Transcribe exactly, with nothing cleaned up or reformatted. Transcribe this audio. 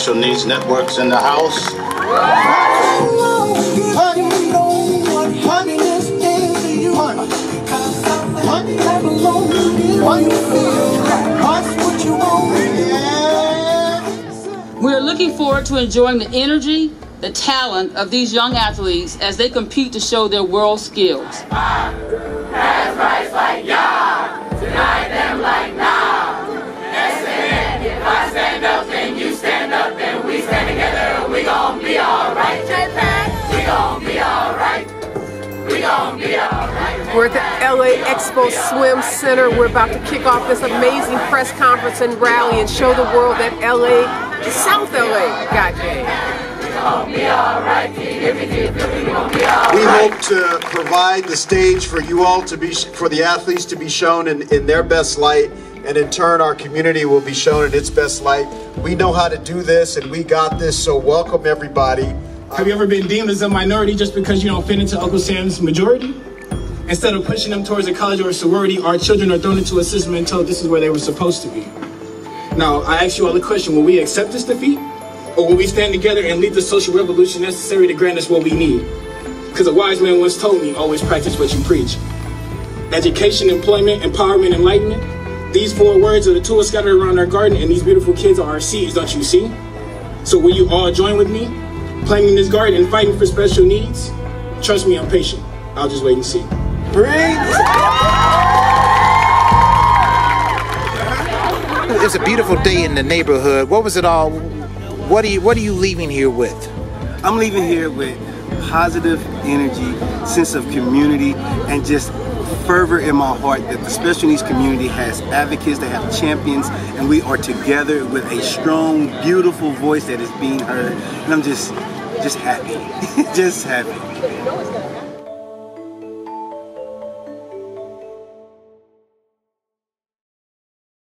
Special Needs Networks in the house. We're looking forward to enjoying the energy, the talent of these young athletes as they compete to show their world skills. That's right, like y'all. Tonight them like nah. S N N, if I stand up, then you stand up, then we stand together, we gon' be alright. We gon' be alright. We gon' be alright. We're at the L A Expo Swim Center. We're about to kick off this amazing press conference and rally and show the world that L A is South L A got game. We hope to provide the stage for you all to be, for the athletes to be shown in, in their best light, and in turn our community will be shown in its best light. We know how to do this and we got this, so welcome everybody. Have you ever been deemed as a minority just because you don't fit into Uncle Sam's majority? Instead of pushing them towards a college or a sorority, our children are thrown into a system and told this is where they were supposed to be. Now, I ask you all the question, will we accept this defeat? Or will we stand together and lead the social revolution necessary to grant us what we need? Because a wise man once told me, always practice what you preach. Education, employment, empowerment, enlightenment. These four words are the tools scattered around our garden, and these beautiful kids are our seeds, don't you see? So will you all join with me? Planting this garden and fighting for special needs? Trust me, I'm patient. I'll just wait and see. It's a beautiful day in the neighborhood. What was it all? What are you What are you leaving here with? I'm leaving here with positive energy, sense of community, and just fervor in my heart that the special needs community has advocates, they have champions, and we are together with a strong, beautiful voice that is being heard. And I'm just, just happy, just happy.